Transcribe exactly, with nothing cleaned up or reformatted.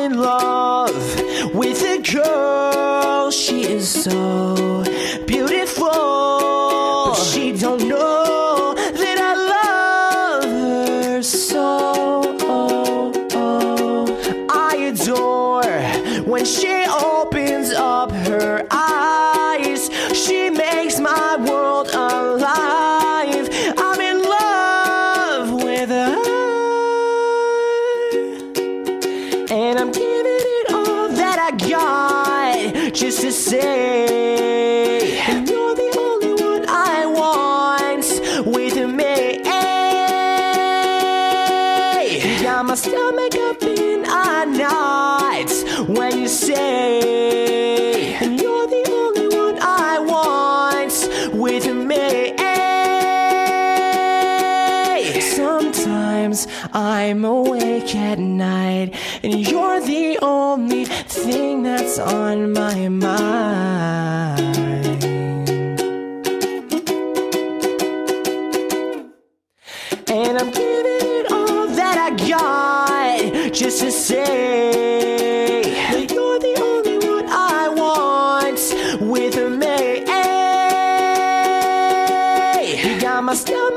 in love with a girl. She is so beautiful, but she don't know that I love her so. Oh, oh. I adore when she opens up her eyes. She makes my world alive. I'm in love with her, and I'm giving it all that I got just to say, and you're the only one I want with me. You got my stomach up in a knot when you say, and you're the only one I want with me. Sometimes I'm awake at night, and you're the only thing that's on my mind. And I'm giving it all that I got just to say that you're the only one I want with me. You got my stomach